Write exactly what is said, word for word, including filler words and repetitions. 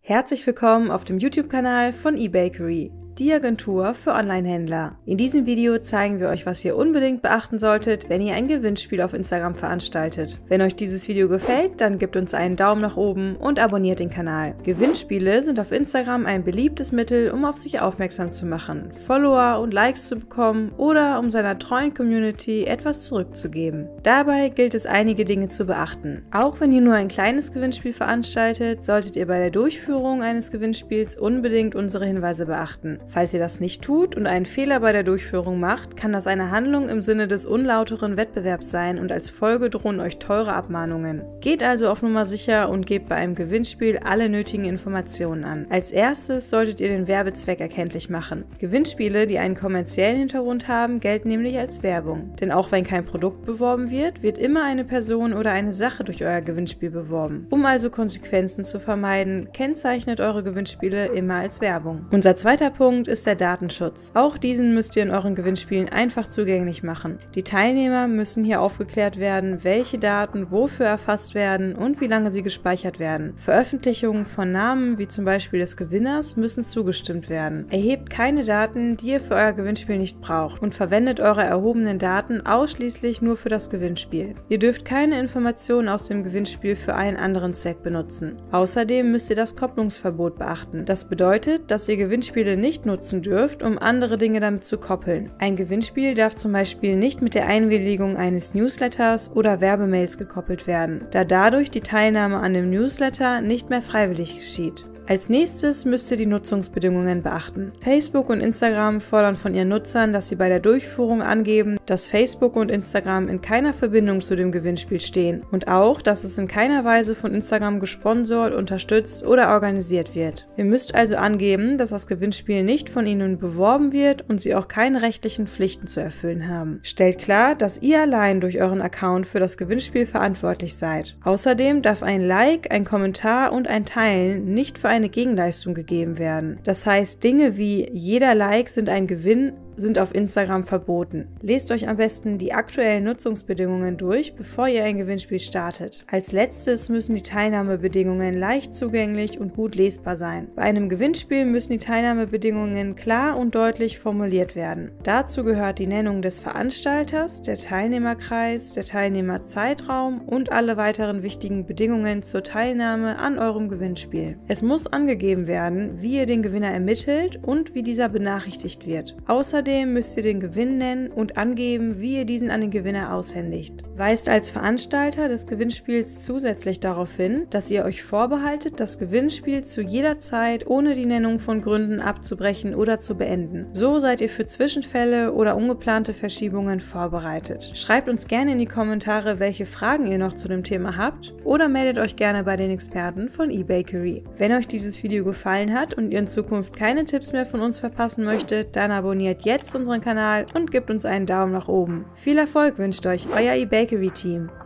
Herzlich willkommen auf dem YouTube-Kanal von eBakery, die Agentur für Online-Händler. In diesem Video zeigen wir euch, was ihr unbedingt beachten solltet, wenn ihr ein Gewinnspiel auf Instagram veranstaltet. Wenn euch dieses Video gefällt, dann gebt uns einen Daumen nach oben und abonniert den Kanal. Gewinnspiele sind auf Instagram ein beliebtes Mittel, um auf sich aufmerksam zu machen, Follower und Likes zu bekommen oder um seiner treuen Community etwas zurückzugeben. Dabei gilt es, einige Dinge zu beachten. Auch wenn ihr nur ein kleines Gewinnspiel veranstaltet, solltet ihr bei der Durchführung eines Gewinnspiels unbedingt unsere Hinweise beachten. Falls ihr das nicht tut und einen Fehler bei der Durchführung macht, kann das eine Handlung im Sinne des unlauteren Wettbewerbs sein und als Folge drohen euch teure Abmahnungen. Geht also auf Nummer sicher und gebt bei einem Gewinnspiel alle nötigen Informationen an. Als erstes solltet ihr den Werbezweck erkenntlich machen. Gewinnspiele, die einen kommerziellen Hintergrund haben, gelten nämlich als Werbung. Denn auch wenn kein Produkt beworben wird, wird immer eine Person oder eine Sache durch euer Gewinnspiel beworben. Um also Konsequenzen zu vermeiden, kennzeichnet eure Gewinnspiele immer als Werbung. Unser zweiter Punkt ist der Datenschutz. Auch diesen müsst ihr in euren Gewinnspielen einfach zugänglich machen. Die Teilnehmer müssen hier aufgeklärt werden, welche Daten wofür erfasst werden und wie lange sie gespeichert werden. Veröffentlichungen von Namen, wie zum Beispiel des Gewinners, müssen zugestimmt werden. Erhebt keine Daten, die ihr für euer Gewinnspiel nicht braucht und verwendet eure erhobenen Daten ausschließlich nur für das Gewinnspiel. Ihr dürft keine Informationen aus dem Gewinnspiel für einen anderen Zweck benutzen. Außerdem müsst ihr das Kopplungsverbot beachten. Das bedeutet, dass ihr Gewinnspiele nicht nutzen dürft, um andere Dinge damit zu koppeln. Ein Gewinnspiel darf zum Beispiel nicht mit der Einwilligung eines Newsletters oder Werbemails gekoppelt werden, da dadurch die Teilnahme an dem Newsletter nicht mehr freiwillig geschieht. Als nächstes müsst ihr die Nutzungsbedingungen beachten. Facebook und Instagram fordern von ihren Nutzern, dass sie bei der Durchführung angeben, dass Facebook und Instagram in keiner Verbindung zu dem Gewinnspiel stehen und auch, dass es in keiner Weise von Instagram gesponsert, unterstützt oder organisiert wird. Ihr müsst also angeben, dass das Gewinnspiel nicht von ihnen beworben wird und sie auch keine rechtlichen Pflichten zu erfüllen haben. Stellt klar, dass ihr allein durch euren Account für das Gewinnspiel verantwortlich seid. Außerdem darf ein Like, ein Kommentar und ein Teilen nicht für eine Gegenleistung gegeben werden. Das heißt, Dinge wie jeder Like sind ein Gewinn sind auf Instagram verboten. Lest euch am besten die aktuellen Nutzungsbedingungen durch, bevor ihr ein Gewinnspiel startet. Als letztes müssen die Teilnahmebedingungen leicht zugänglich und gut lesbar sein. Bei einem Gewinnspiel müssen die Teilnahmebedingungen klar und deutlich formuliert werden. Dazu gehört die Nennung des Veranstalters, der Teilnehmerkreis, der Teilnehmerzeitraum und alle weiteren wichtigen Bedingungen zur Teilnahme an eurem Gewinnspiel. Es muss angegeben werden, wie ihr den Gewinner ermittelt und wie dieser benachrichtigt wird. Außerdem Außerdem müsst ihr den Gewinn nennen und angeben, wie ihr diesen an den Gewinner aushändigt. Weist als Veranstalter des Gewinnspiels zusätzlich darauf hin, dass ihr euch vorbehaltet, das Gewinnspiel zu jeder Zeit ohne die Nennung von Gründen abzubrechen oder zu beenden. So seid ihr für Zwischenfälle oder ungeplante Verschiebungen vorbereitet. Schreibt uns gerne in die Kommentare, welche Fragen ihr noch zu dem Thema habt oder meldet euch gerne bei den Experten von eBakery. Wenn euch dieses Video gefallen hat und ihr in Zukunft keine Tipps mehr von uns verpassen möchtet, dann abonniert jetzt unseren Kanal und gebt uns einen Daumen nach oben. Viel Erfolg wünscht euch euer eBakery-Team.